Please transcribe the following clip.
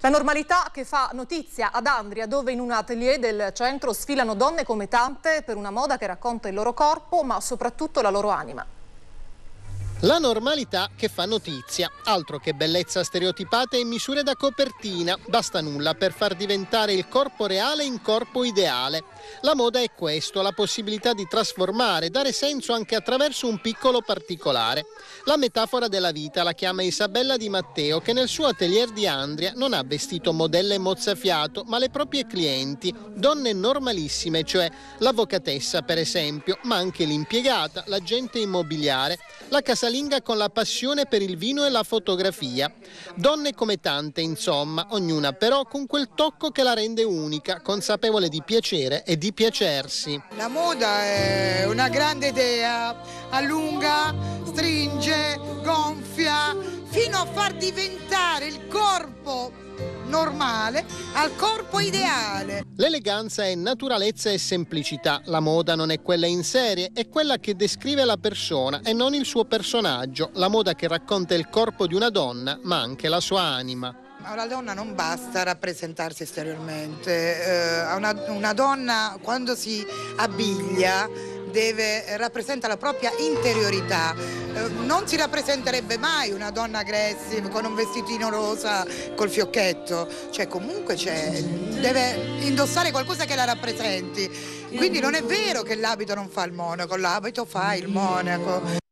La normalità che fa notizia ad Andria, dove in un atelier del centro sfilano donne come tante per una moda che racconta il loro corpo, ma soprattutto la loro anima. La normalità che fa notizia, altro che bellezza stereotipata e misure da copertina, basta nulla per far diventare il corpo reale in corpo ideale. La moda è questo, la possibilità di trasformare, dare senso anche attraverso un piccolo particolare. La metafora della vita la chiama Isabella Di Matteo, che nel suo atelier di Andria non ha vestito modelle mozzafiato, ma le proprie clienti, donne normalissime, cioè l'avvocatessa per esempio, ma anche l'impiegata, l'agente immobiliare, la casalinga con la passione per il vino e la fotografia. Donne come tante, insomma, ognuna però con quel tocco che la rende unica, consapevole di piacere e di piacersi. La moda è una grande idea, allunga, stringe, gonfia, fino a far diventare il corpo normale al corpo ideale. L'eleganza è naturalezza e semplicità. La moda non è quella in serie, è quella che descrive la persona e non il suo personaggio. La moda che racconta il corpo di una donna, ma anche la sua anima. Alla donna non basta rappresentarsi esteriormente, una donna quando si abiglia rappresenta la propria interiorità. Non si rappresenterebbe mai una donna aggressiva con un vestitino rosa col fiocchetto, cioè comunque deve indossare qualcosa che la rappresenti. Quindi non è vero che l'abito non fa il monaco, l'abito fa il monaco.